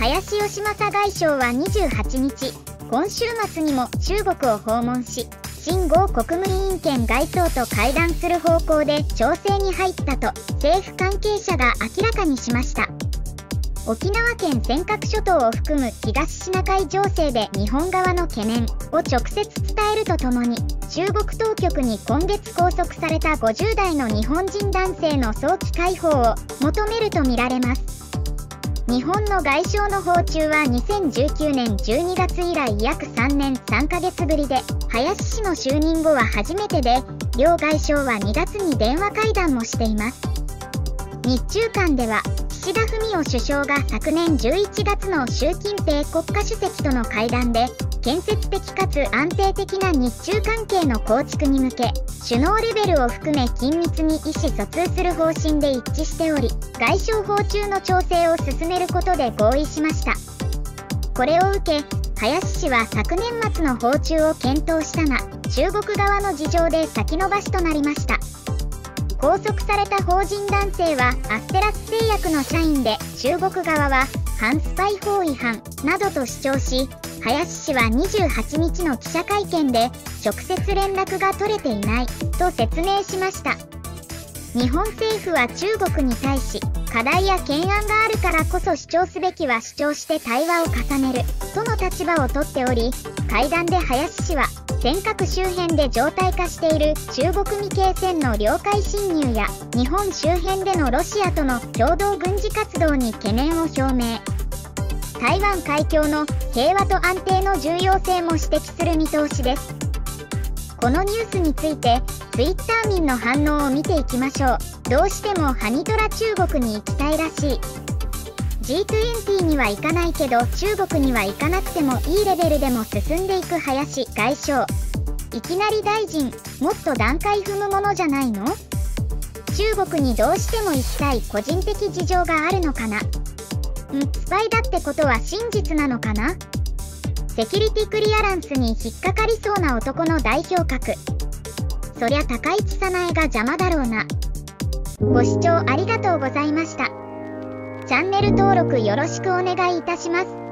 林芳正外相は28日、今週末にも中国を訪問し、秦剛国務委員兼外相と会談する方向で調整に入ったと政府関係者が明らかにしました。沖縄県尖閣諸島を含む東シナ海情勢で日本側の懸念を直接伝えるとともに、中国当局に今月拘束された50代の日本人男性の早期解放を求めるとみられます。日本の外相の訪中は2019年12月以来約3年3ヶ月ぶりで、林氏の就任後は初めてで、両外相は2月に電話会談もしています。日中間では、岸田文雄首相が昨年11月の習近平国家主席との会談で、建設的かつ安定的な日中関係の構築に向け、首脳レベルを含め緊密に意思疎通する方針で一致しており、外相訪中の調整を進めることで合意しました。これを受け、林氏は昨年末の訪中を検討したが、中国側の事情で先延ばしとなりました。拘束された法人男性はアステラス製薬の社員で、中国側は反スパイ法違反などと主張し、林氏は28日の記者会見で直接連絡が取れていないと説明しました。日本政府は中国に対し、課題や懸案があるからこそ主張すべきは主張して対話を重ねるとの立場をとっており、会談で林氏は尖閣周辺で常態化している中国未経線の領海侵入や日本周辺でのロシアとの共同軍事活動に懸念を表明。台湾海峡の平和と安定の重要性も指摘する見通しです。このニュースについて Twitter 民の反応を見ていきましょう。どうしてもハニトラ中国に行きたいらしい。G20 には行かないけど中国には行かなくてもいいレベルでも進んでいく林外相。いきなり大臣、もっと段階踏むものじゃないの？中国にどうしても行きたい個人的事情があるのかな？スパイだってことは真実なのかな？セキュリティクリアランスに引っかかりそうな男の代表格。そりゃ高市早苗が邪魔だろうな。ご視聴ありがとうございました。チャンネル登録よろしくお願いいたします。